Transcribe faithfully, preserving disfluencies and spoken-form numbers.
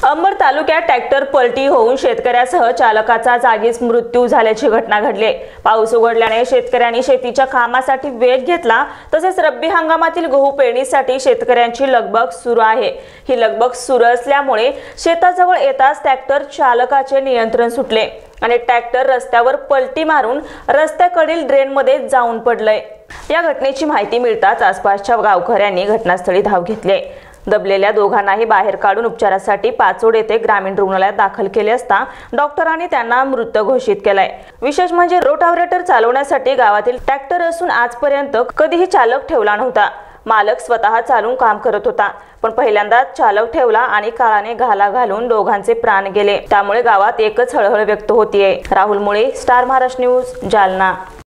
अंबड तालुक्यात ट्रॅक्टर पलटी होऊन शेतकऱ्यासह चालकाचा जागीच मृत्यू झाल्याची घटना घडली। पाऊस उघडल्याने शेतकऱ्यांनी शेतीच्या कामासाठी वेग घेतला, तसेच रब्बी हंगामातील गहू पेरणीसाठी शेतकऱ्यांची लगबग सुरू आहे। ही लगबग सुरू असल्यामुळे शेताजवळ येताच ट्रॅक्टर चालकाचे नियंत्रण सुटले आणि ट्रॅक्टर रस्त्यावर पलटी मारून रस्त्याकडील ड्रेनमध्ये जाऊन पडले। या घटनेची माहिती मिळताच आसपासच्या गावकऱ्यांनी घटनास्थळी धाव घेतली। दबलेल्या दोघांनाही बाहेर काढून उपचारासाठी पाचोड येथे ग्रामीण रुग्णालयात दाखल केले असता डॉक्टरांनी त्यांना मृत घोषित केलाय। विशेष म्हणजे रोटाव्हेटर चालवण्यासाठी गावातील ट्रॅक्टर असून आजपर्यंत कधीही चालक ठेवला नव्हता। मालक स्वतः चालून काम करत होता, पण पहिल्यांदाच चालक ठेवला आणि काळाने घाला घालून दोघांचे प्राण गेले। त्यामुळे गावात एकच हळहळ व्यक्त होतीये। राहुल मुळे, स्टार महाराष्ट्र न्यूज, जालना।